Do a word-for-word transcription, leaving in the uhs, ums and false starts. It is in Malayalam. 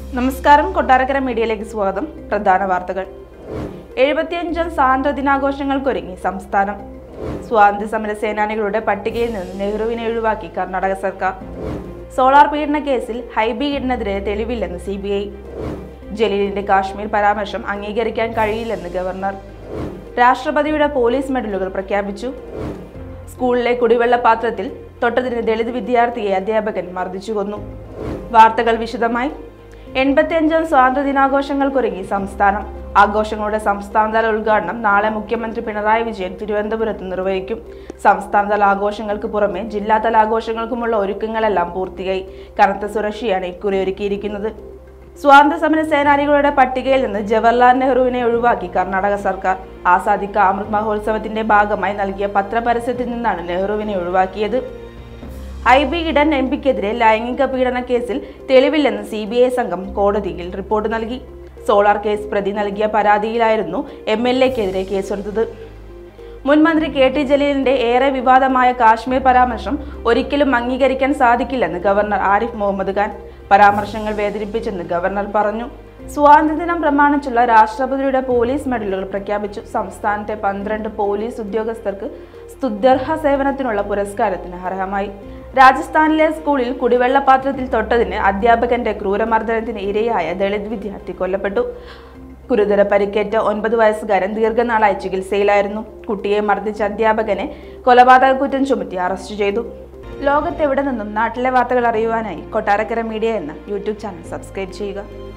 നമസ്കാരം, കൊട്ടാരക്കര മീഡിയയിലേക്ക് സ്വാഗതം. പ്രധാന വാർത്തകൾ. എഴുപത്തിയഞ്ചാം സ്വാതന്ത്ര്യ ദിനാഘോഷങ്ങൾക്കൊരുങ്ങി സംസ്ഥാനം. സ്വാതന്ത്ര്യ സമര സേനാനികളുടെ പട്ടികയിൽ നിന്ന് നെഹ്റുവിനെ ഒഴിവാക്കി കർണാടക സർക്കാർ. സോളാർ പീഡന കേസിൽ ഹൈബി ഈഡനെതിരെ തെളിവില്ലെന്ന് സി ബി ഐ. ജലീലിന്റെ കാശ്മീർ പരാമർശം അംഗീകരിക്കാൻ കഴിയില്ലെന്ന് ഗവർണർ. രാഷ്ട്രപതിയുടെ പോലീസ് മെഡലുകൾ പ്രഖ്യാപിച്ചു. സ്കൂളിലെ കുടിവെള്ള പാത്രത്തിൽ തൊട്ടതിന് ദളിത് വിദ്യാർത്ഥിയെ അധ്യാപകൻ മർദ്ദിച്ചു കൊന്നു. വാർത്തകൾ വിശദമായി. എൺപത്തിയഞ്ചാം സ്വാതന്ത്ര്യ ദിനാഘോഷങ്ങൾക്കൊരുങ്ങി സംസ്ഥാനം. ആഘോഷങ്ങളുടെ സംസ്ഥാനതല ഉദ്ഘാടനം നാളെ മുഖ്യമന്ത്രി പിണറായി വിജയൻ തിരുവനന്തപുരത്ത് നിർവഹിക്കും. സംസ്ഥാനതല ആഘോഷങ്ങൾക്ക് പുറമെ ജില്ലാതല ആഘോഷങ്ങൾക്കുമുള്ള ഒരുക്കങ്ങളെല്ലാം പൂർത്തിയായി. കനത്ത സുരക്ഷയാണ് ഇക്കുറി ഒരുക്കിയിരിക്കുന്നത്. സ്വാതന്ത്ര്യ സമര സേനാനികളുടെ പട്ടികയിൽ നിന്ന് ജവഹർലാൽ നെഹ്റുവിനെ ഒഴിവാക്കി കർണാടക സർക്കാർ. ആസാദി കാ അമൃത് മഹോത്സവത്തിന്റെ ഭാഗമായി നൽകിയ പത്രപരസ്യത്തിൽ നിന്നാണ് നെഹ്റുവിനെ ഒഴിവാക്കിയത്. ഹൈബി ഈഡൻ എം പിക്കെതിരെ ലൈംഗിക പീഡന കേസിൽ തെളിവില്ലെന്ന് സി ബി ഐ സംഘം കോടതിയിൽ റിപ്പോർട്ട് നൽകി. സോളാർ കേസ് പ്രതി നൽകിയ പരാതിയിലായിരുന്നു എം എൽ എക്കെതിരെ കേസെടുത്തത്. മുൻ മന്ത്രി കെ ടി ജലീലിന്റെ ഏറെ വിവാദമായ കാശ്മീർ പരാമർശം ഒരിക്കലും അംഗീകരിക്കാൻ സാധിക്കില്ലെന്ന് ഗവർണർ ആരിഫ് മുഹമ്മദ് ഖാൻ. പരാമർശങ്ങൾ വേദനിപ്പിച്ചെന്ന് ഗവർണർ പറഞ്ഞു. സ്വാതന്ത്ര്യദിനം പ്രമാണിച്ചുള്ള രാഷ്ട്രപതിയുടെ പോലീസ് മെഡലുകൾ പ്രഖ്യാപിച്ചു. സംസ്ഥാനത്തെ പന്ത്രണ്ട് പോലീസ് ഉദ്യോഗസ്ഥർക്ക് സ്തുത്യർഹ സേവനത്തിനുള്ള പുരസ്കാരത്തിന് അർഹമായി. രാജസ്ഥാനിലെ സ്കൂളിൽ കുടിവെള്ള പാത്രത്തിൽ തൊട്ടതിന് അധ്യാപകന്റെ ക്രൂരമർദ്ദനത്തിന് ഇരയായ ദളിത് വിദ്യാർത്ഥി കൊല്ലപ്പെട്ടു. ഗുരുതര പരിക്കേറ്റ ഒൻപത് വയസ്സുകാരൻ ദീർഘനാളായി ചികിത്സയിലായിരുന്നു. കുട്ടിയെ മർദ്ദിച്ച അധ്യാപകനെ കൊലപാതക കുറ്റം ചുമത്തി അറസ്റ്റ് ചെയ്തു. ലോകത്തെവിടെ നിന്നും നാട്ടിലെ വാർത്തകൾ അറിയുവാനായി കൊട്ടാരക്കര മീഡിയ എന്ന യൂട്യൂബ് ചാനൽ സബ്സ്ക്രൈബ് ചെയ്യുക.